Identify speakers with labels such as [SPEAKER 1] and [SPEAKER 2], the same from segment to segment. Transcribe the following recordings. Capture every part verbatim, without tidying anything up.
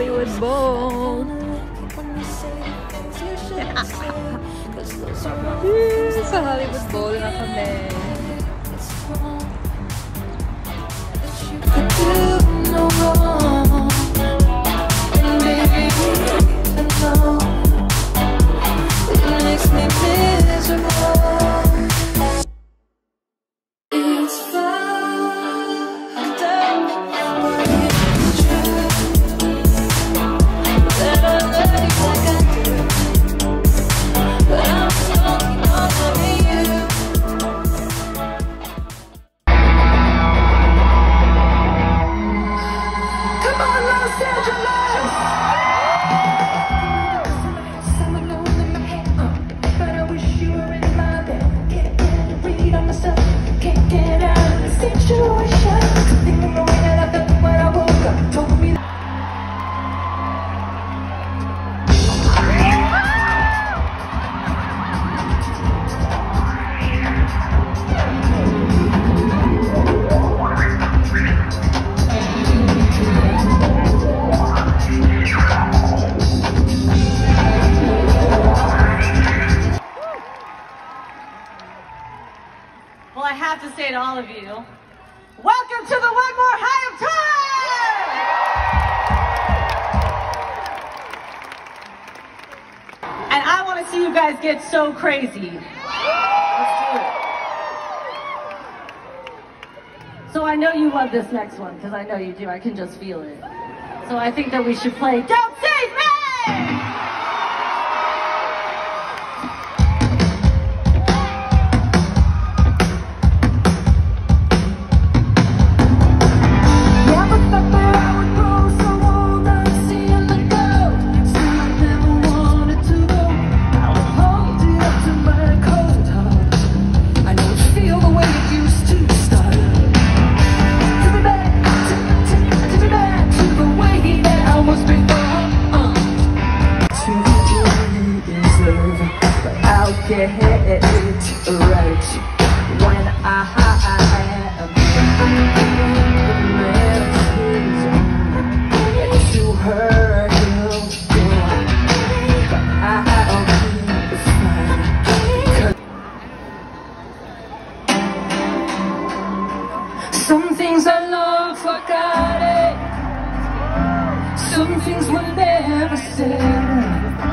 [SPEAKER 1] Hollywood Bowl. Sa Hollywood Bowl na kami.
[SPEAKER 2] Well, I have to say to all of you, welcome to the One More High of Time! And I want to see you guys get so crazy. Let's do it. So I know you love this next one, because I know you do. I can just feel it. So I think that we should play Don't Save Me!
[SPEAKER 3] Get it right when I am to hurt you, but I'll be fine. Some things I love forgot it, some things were never said.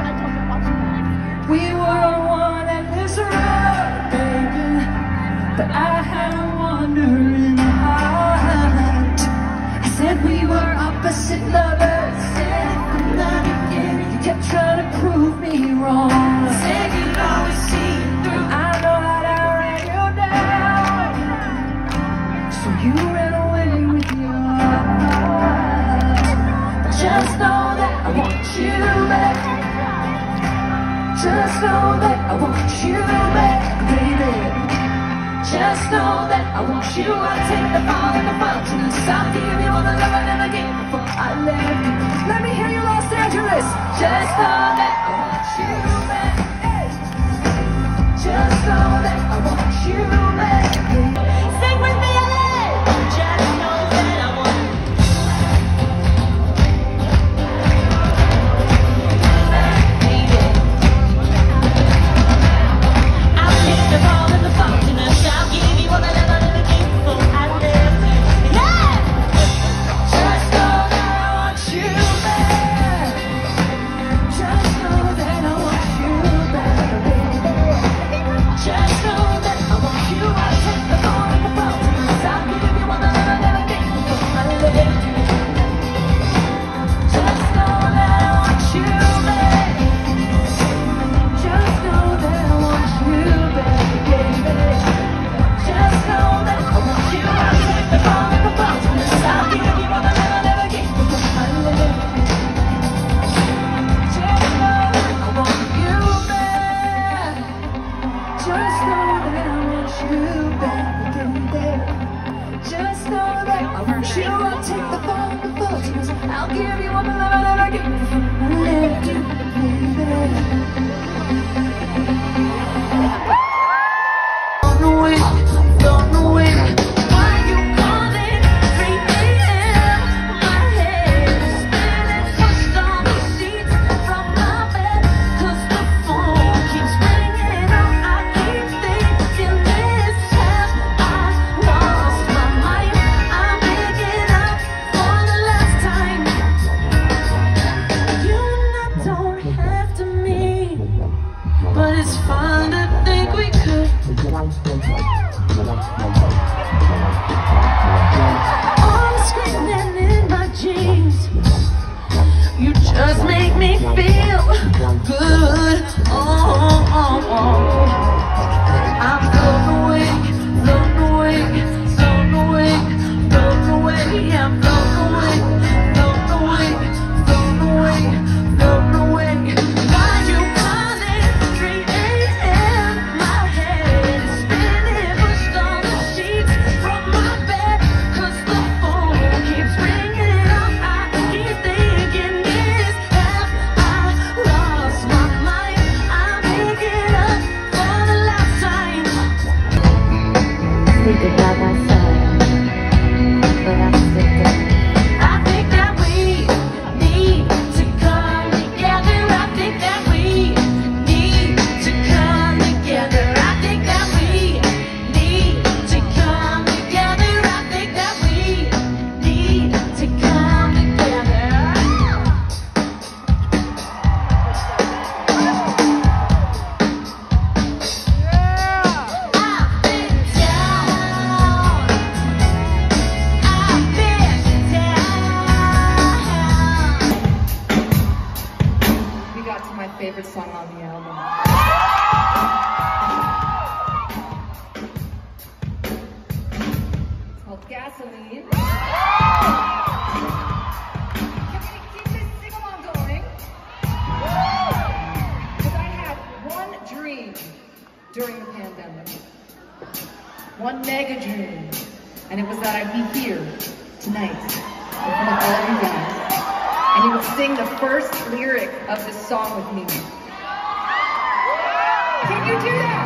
[SPEAKER 3] We were one and this road, baby, but I had a wandering heart. I said we were opposite lovers, said it from the beginning. You kept trying to prove me wrong. I said you'd always see it through. I know how to ran you down, so you ran away with your heart. But just know that I want you back. Just know that I want you back, baby. Just know that I want you. I'll take the fall and the fountain and I'll give you all the love I never gave before I left you. Let me hear you, Los Angeles. Just know that I want you back. Just know that I want you back, baby. Sing with me, Alex. Just know that I want you. Just know that I want you back. but it's fun to think we could. I'm screaming in my jeans. You just make me feel good. Oh, oh, oh. I'm blown away, blown away, blown away, blown away. Yeah, I'm blown away, blown away, blown away, blown away. Why you calling three A M? My head is spinning, pushed on the sheets from my bed, 'cause the phone keeps ringing. I keep thinking, is have I lost my mind? I'm picking up for the last time. Sleeping by my side, but I still don't. I think that we need to come together. I think that we need to come together. I think that we need to come together. I think that we need to come together. I've been down. I've been down.
[SPEAKER 1] We got to my favorite song on the album. It's called Gasoline. Can we keep this sing-along going? Because I had one dream during the pandemic. One mega dream. And it was that I'd be here tonight in front of all of you guys. And you would sing the first lyric of this song with me. Can you do that?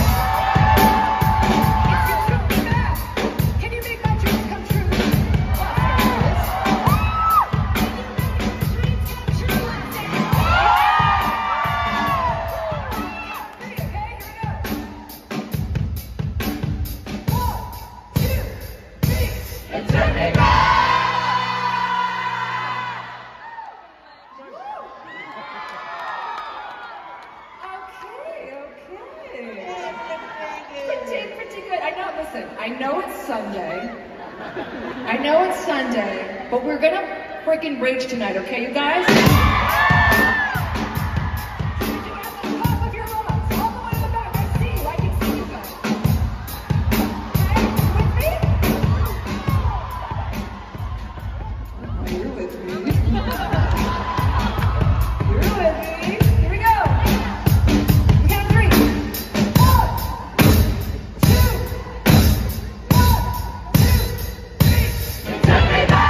[SPEAKER 1] If you took me back, can you make my dreams come true? Let's hear this. Can you make my dreams come true? Let's sing it. Okay, here we go. One, two, three. And take me back. Okay, okay. Pretty, pretty good. I know, listen, I know it's Sunday. I know it's Sunday, but we're gonna freaking rage tonight, okay, you guys? Can you do it at the top of your lungs? All the way to the back. I see you. I can see you guys. Okay, you with me? You're with me. You're with me. Here we go. We got three. One, two, one, two, three. Take me back.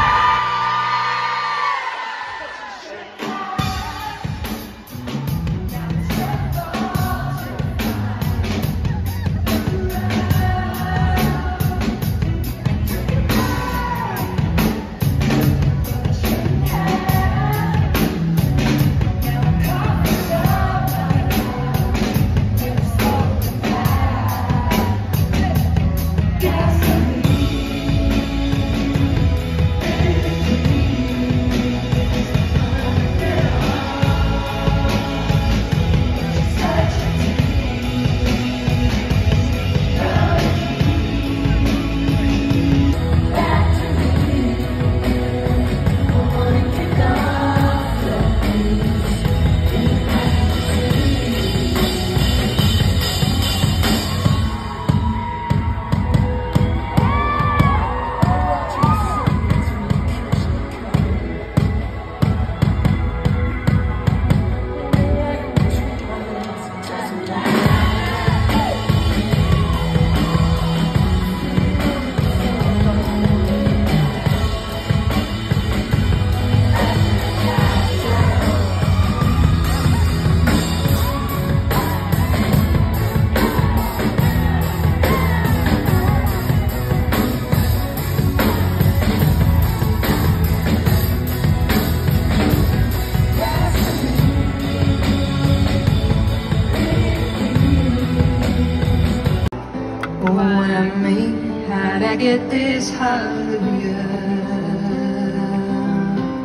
[SPEAKER 3] How'd I get this hallelujah?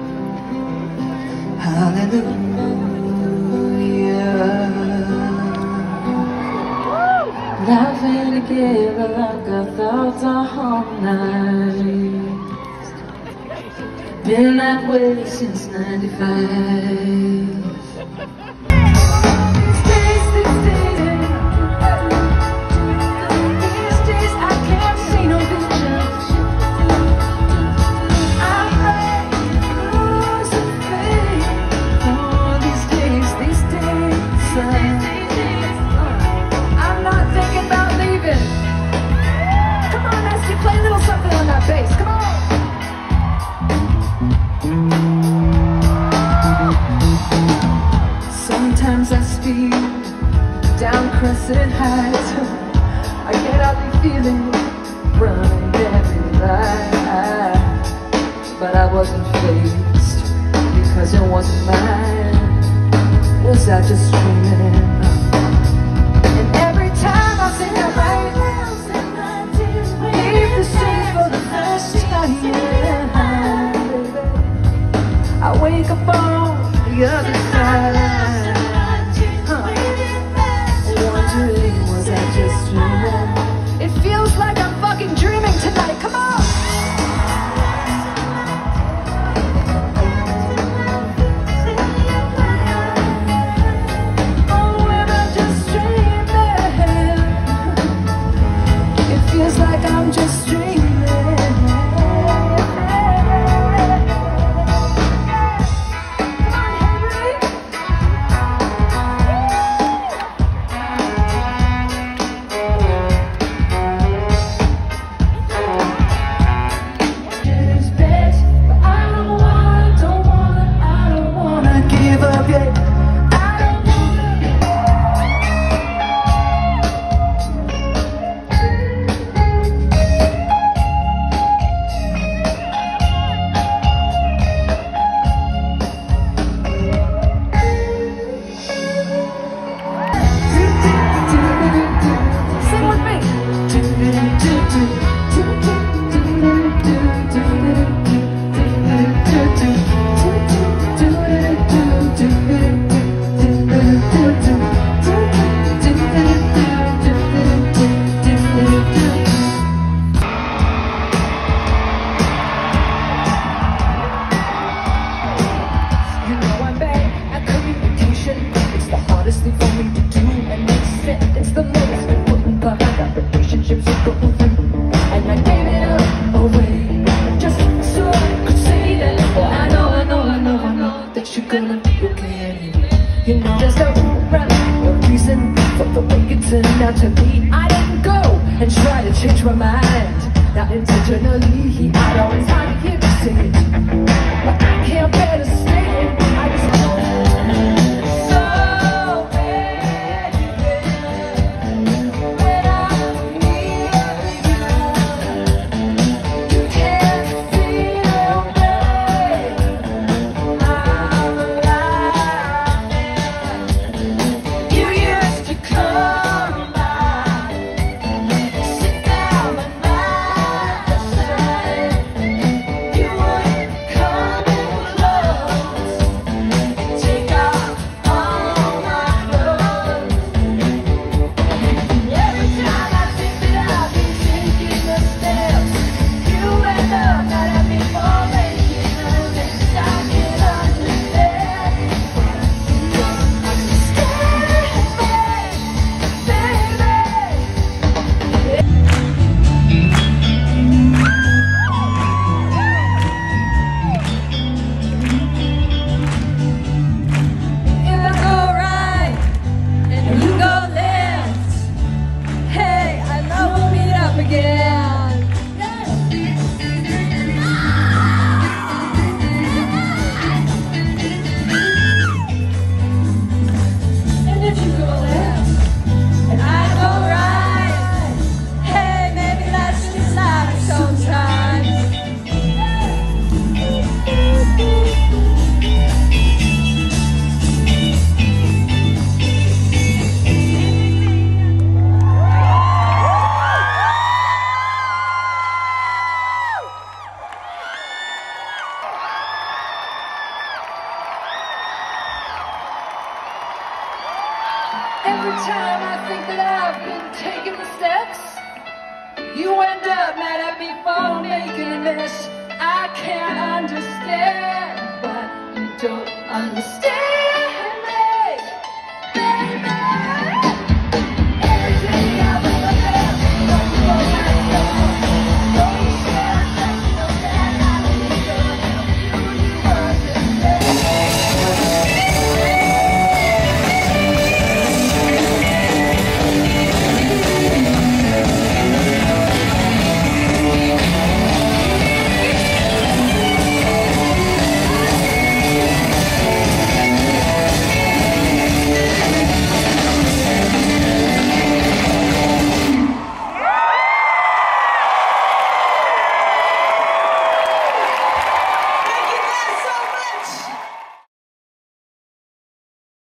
[SPEAKER 3] Hallelujah. laughing together like I thought the whole night. Been that way since ninety-five. Sometimes I speed down Crescent Heights. I get out the feeling running every light, but I wasn't faced because it wasn't mine. Was I just dreaming? And every time I think I might leave the city for the first time, I wake up on the other side. Was I just dreaming? It feels like I'm fucking dreaming tonight. Come on! Oh, am I just dreaming? It feels like I'm just dreaming. You know, there's no rhyme or reason for the way it turned out to be. I didn't go and try to change my mind, not intentionally. I don't have time to hear you say it, but I can't bear to say it. I just know so baby, when I'm near you, you can't feel me. I'm You would time I think that I've been taking the steps, you end up mad at me for making a mess. I can't understand, but you don't understand.